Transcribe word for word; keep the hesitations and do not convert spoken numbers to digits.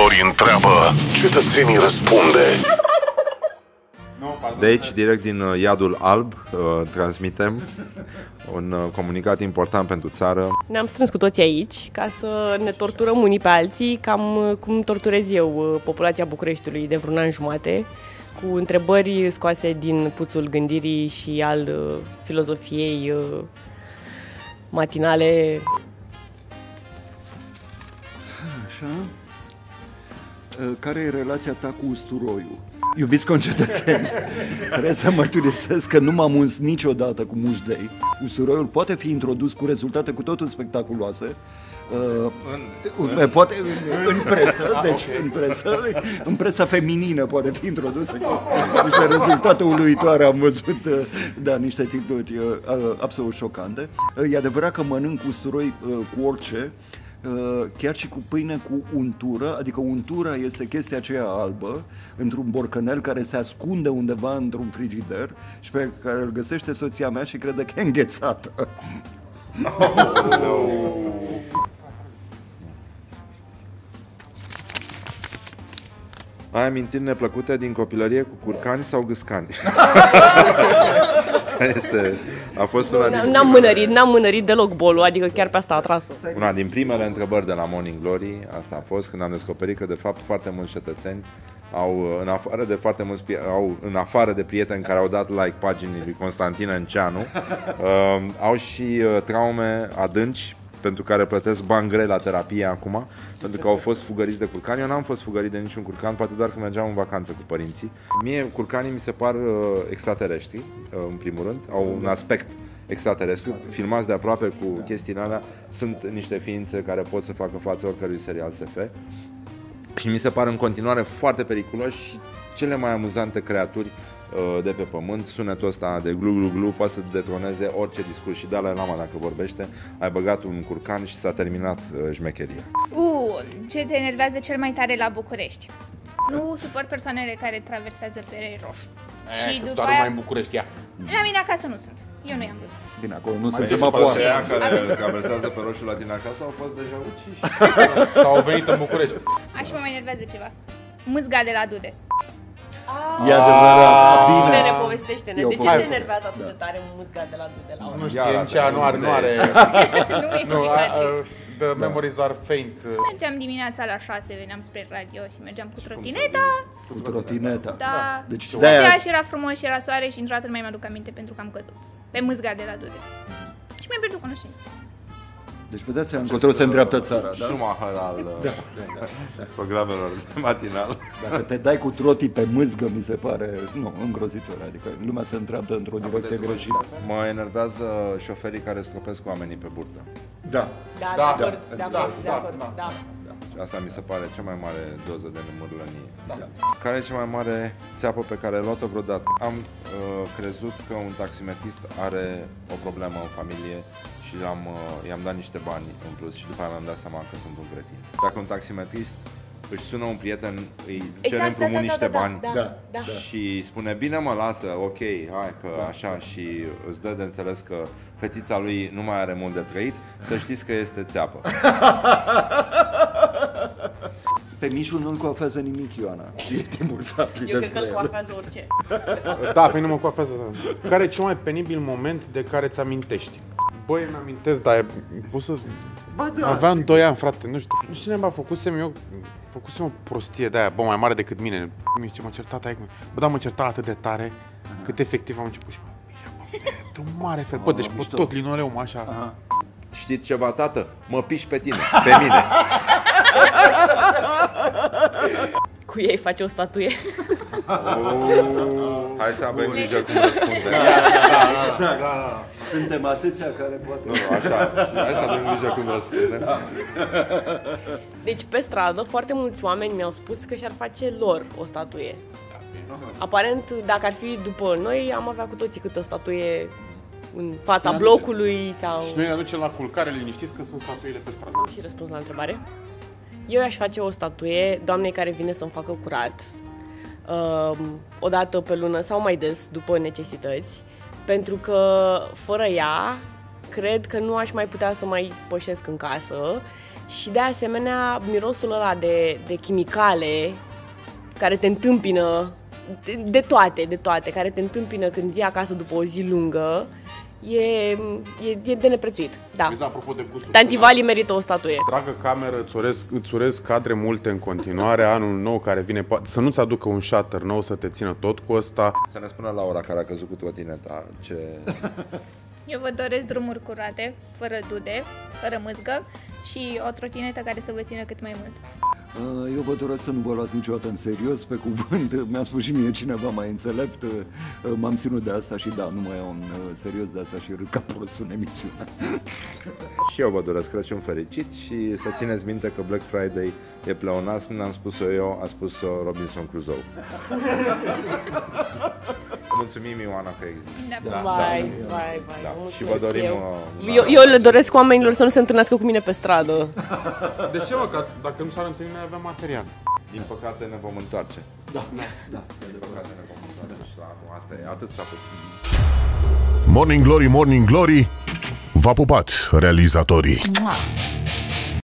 Conducătorii întreabă, cetățenii răspunde. De aici, direct din Iadul Alb, transmitem un comunicat important pentru țară. Ne-am strâns cu toții aici ca să ne torturăm unii pe alții, cam cum torturez eu populația Bucureștiului de vreun an jumate, cu întrebări scoase din puțul gândirii și al filozofiei matinale. Așa. Care e relația ta cu usturoiul? Iubiți concetățeni, trebuie să mărturisesc că nu m-am uns niciodată cu mușdei. Usturoiul poate fi introdus cu rezultate cu totul spectaculoase. Uh, în, în, poate în, în presă, deci okay. în presă, în presa feminină poate fi introdusă cu niște rezultate uluitoare. Am văzut, uh, da, niște titluri uh, absolut șocante. Uh, e adevărat că mănânc usturoi uh, cu orice. Chiar și cu pâine cu untură, adică untura este chestia aceea albă, într-un borcanel care se ascunde undeva într-un frigider și pe care îl găsește soția mea și crede că e înghețată. Oh. Ai amintiri neplăcute din copilărie cu curcani sau gâscani? Asta este, a fost una din... N-am mânărit, n-am mânărit deloc bolul, adică chiar pe asta a tras-o. Una din primele întrebări de la Morning Glory, asta a fost când am descoperit că de fapt foarte mulți cetățeni au, în afară de foarte mulți, au, în afară de prieteni care au dat like paginii lui Constantin Enceanu, uh, au și uh, traume adânci pentru care plătesc bani grei la terapie acum, pentru că au fost fugăriți de curcani. Eu n-am fost fugărit de niciun curcan, poate doar că mergeam în vacanță cu părinții. Mie curcanii mi se par uh, extraterestri, uh, în primul rând, au un aspect extraterestru, filmați de aproape cu chestiile alea, sunt niște ființe care pot să facă față oricărui serial S F și mi se par în continuare foarte periculoși și cele mai amuzante creaturi de pe pământ. Sunetul ăsta de glu-glu-glu poate să detroneze orice discurs și Dalai Lama dacă vorbește. Ai băgat un curcan și s-a terminat uh, șmecheria. Uh, ce te enervează cel mai tare la București? Nu suport persoanele care traversează pe roșu. E, și după doar aia... numai în București, ia. La mine acasă nu sunt. Eu nu i-am văzut. Bine, acolo nu sunt semafoare. Aia care traversează pe roșu la tine acasă au fost deja uciși. Sau au venit în București. Așa mă mai enervează ceva. Mâzga de la Dude. E adevărat, bine. Ne povestește-ne, de ce te enervează atât de tare mâzga de la Dude la Nu știu, ce nu are, nu are. Nu, the memories are faint. Mergeam dimineața la șase, veneam spre radio și mergeam cu trotineta. Cu trotineta. Da. Deci de-aia și era frumos și era soare și într-o dată nu mai mi-aduc aminte pentru că am căzut. Pe mâzga de la Dude. Și mi-a pierdut cunoștință. Deci vedeți încotro se îndreaptă țara, da? Schumacher al da. programelor matinal. Dacă te dai cu trotii pe mâzgă, mi se pare, nu, îngrozitor, adică lumea se îndreaptă într-o direcție greșită. Mă enervează șoferii care stropesc oamenii pe burtă. Da. Da, de acord, de acord, de acord, da. Asta mi se pare cea mai mare doză de nemârlănie. Da. Care e cea mai mare țeapă pe care ai luat-o vreodată? Am uh, crezut că un taximetrist are o problemă în familie și am, uh, i-am dat niște bani în plus și după aia mi-am dat seama că sunt un cretin. Dacă un taximetrist își sună un prieten, îi cere exact, împrumut da, da, niște da, da, bani da, da, da. și spune, bine mă, lasă, ok, hai că da, așa da. Și îți dă de înțeles că fetița lui nu mai are mult de trăit, să știți că este țeapă. Pe Mișu nu-l coafează nimic, Ioana. E timpul să afli. Eu cred că îl coafează orice. Da, pe nu mă coafează. Care e cel mai penibil moment de care ți amintești? Băi, îmi amintesc, dar pot să... Ba, da, aveam doi ani, frate, nu știu. Nu știu, neba, făcusem eu, făcusem o prostie de-aia, bă, mai mare decât mine. Mi zice, m-a certat aici, bă, dar mă certa atât de tare, aha, cât efectiv am început și de un mare fel, bă, deci pe tot linoleum, așa. Aha. Știți ceva, tată? Mă piși pe tine, pe mine. Cu ei face o statuie. Oh, hai să avem grijă cum răspunde. Da, da, da, da. Suntem atâția care poate... Nu, așa, hai să avem grijă cum răspunde. Da. Deci pe stradă foarte mulți oameni mi-au spus că și-ar face lor o statuie. Aparent, dacă ar fi după noi, am avea cu toții câte o statuie în fața blocului sau... Și noi ne aducem la culcare, liniștiți că sunt statuile pe stradă. Am și răspuns la întrebare. Eu aș face o statuie doamnei care vine să-mi facă curat uh, o dată pe lună sau mai des, după necesități, pentru că fără ea cred că nu aș mai putea să mai pășesc în casă și de asemenea mirosul ăla de, de chimicale care te întâmpină, de, de toate, de toate, care te întâmpină când vii acasă după o zi lungă, e, e, e de neprețuit. Da. Vezi, apropo de gustul Tantivali merită o statuie. Dragă cameră, îți urez, îți urez cadre multe în continuare, anul nou care vine, să nu-ți aducă un shutter nou să te țină tot cu ăsta. Să ne spună Laura, care a căzut cu trotineta, ce... Eu vă doresc drumuri curate, fără dude, fără mâzgă și o trotinetă care să vă țină cât mai mult. Eu vă doresc să nu vă luați niciodată în serios, pe cuvânt. Mi-a spus și mie cineva mai înțelept. M-am ținut de asta și da, nu mai iau în serios de asta și râd ca prostul în emisiune. Și eu vă doresc Crăciun fericit și să țineți minte că Black Friday e pleonasm, n-am spus-o eu, a spus-o Robinson Crusoe. Mulțumim, Ioana, că există. Da. Vai, vai, vai. Da. Mă Și vă dorim... eu. Uh, Eu, eu le doresc oamenilor să nu se întâlnească cu mine pe stradă. De ce, mă? Că dacă nu s-ar întâlni, noi avem material. Din păcate ne vom întoarce. Da, da, da. Din păcate ne vom întoarce și la anul. Asta e, atât s-a putut. Morning Glory, Morning Glory, v-a pupat realizatorii.